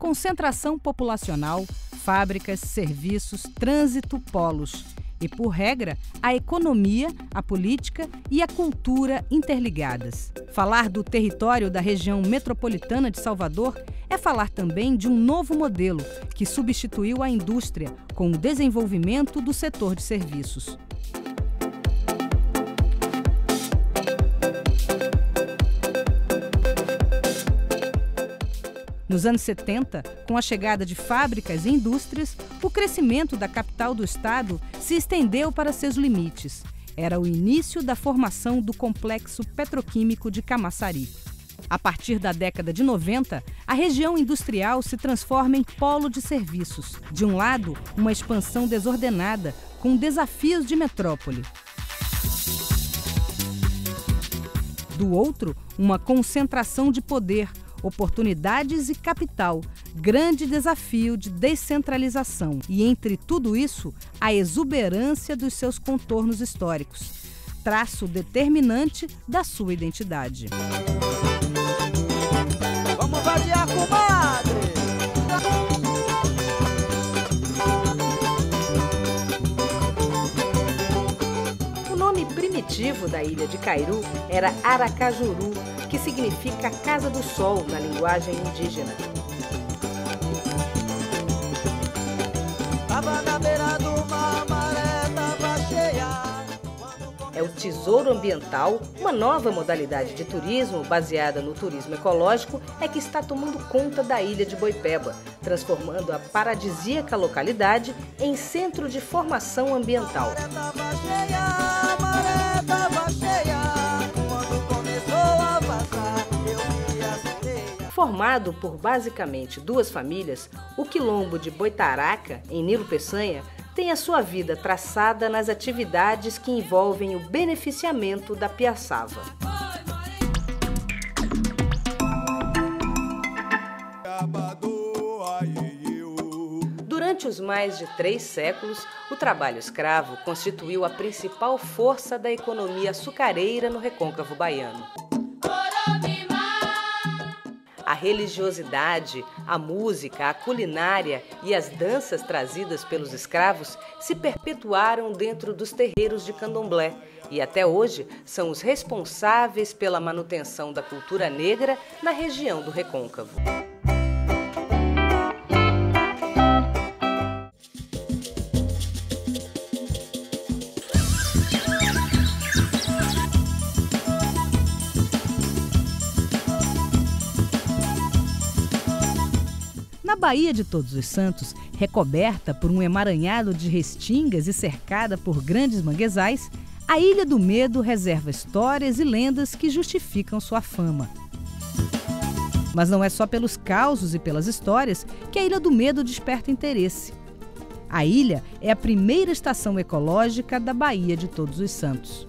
concentração populacional, fábricas, serviços, trânsito, polos. E, por regra, a economia, a política e a cultura interligadas. Falar do território da região metropolitana de Salvador é falar também de um novo modelo que substituiu a indústria com o desenvolvimento do setor de serviços. Nos anos 70, com a chegada de fábricas e indústrias, o crescimento da capital do estado se estendeu para seus limites. Era o início da formação do complexo petroquímico de Camaçari. A partir da década de 90, a região industrial se transforma em polo de serviços. De um lado, uma expansão desordenada, com desafios de metrópole. Do outro, uma concentração de poder, oportunidades e capital, grande desafio de descentralização e, entre tudo isso, a exuberância dos seus contornos históricos, traço determinante da sua identidade. Vamos vadiar, comadre! O nome primitivo da ilha de Cairu era Aracajuru, que significa Casa do Sol na linguagem indígena. É o tesouro ambiental, uma nova modalidade de turismo baseada no turismo ecológico, é que está tomando conta da ilha de Boipeba, transformando a paradisíaca localidade em centro de formação ambiental. Formado por basicamente duas famílias, o quilombo de Boitaraca, em Nilo Peçanha, tem a sua vida traçada nas atividades que envolvem o beneficiamento da piaçava. Durante os mais de 3 séculos, o trabalho escravo constituiu a principal força da economia açucareira no recôncavo baiano. A religiosidade, a música, a culinária e as danças trazidas pelos escravos se perpetuaram dentro dos terreiros de candomblé e até hoje são os responsáveis pela manutenção da cultura negra na região do recôncavo. Na Baía de Todos os Santos, recoberta por um emaranhado de restingas e cercada por grandes manguezais, a Ilha do Medo reserva histórias e lendas que justificam sua fama. Mas não é só pelos causos e pelas histórias que a Ilha do Medo desperta interesse. A ilha é a primeira estação ecológica da Baía de Todos os Santos.